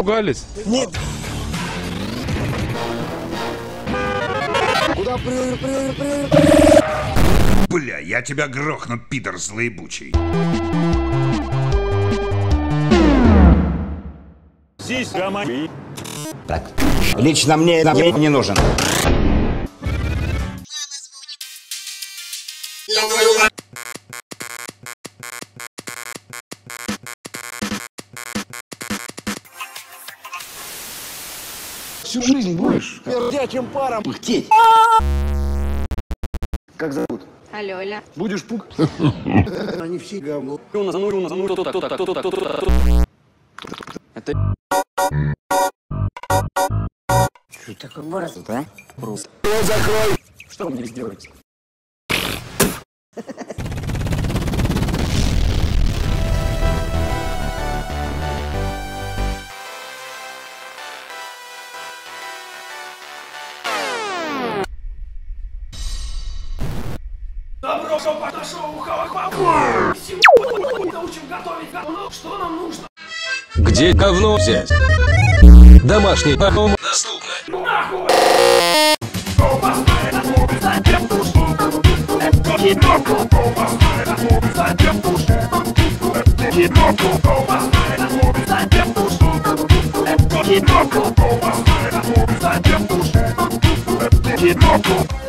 испугались? Нет. Куда прыгай? Бля, я тебя грохну, пидор злоебучий. Здесь гамами. Так. Лично мне не нужен. Всю жизнь будешь Пердячим паром. пыхтеть. Как зовут? Алёля. Будешь пук? Они все говно. Это Что такое борозд, а? просто. Рот закрой! Что вы мне сделаете? Добро, что подошел у Халахва. Сегодня научим готовить говно. Что нам нужно? Где говно взять? Домашний говно доступно. Нахуй! Затем душ. Затем душ. Затем душ.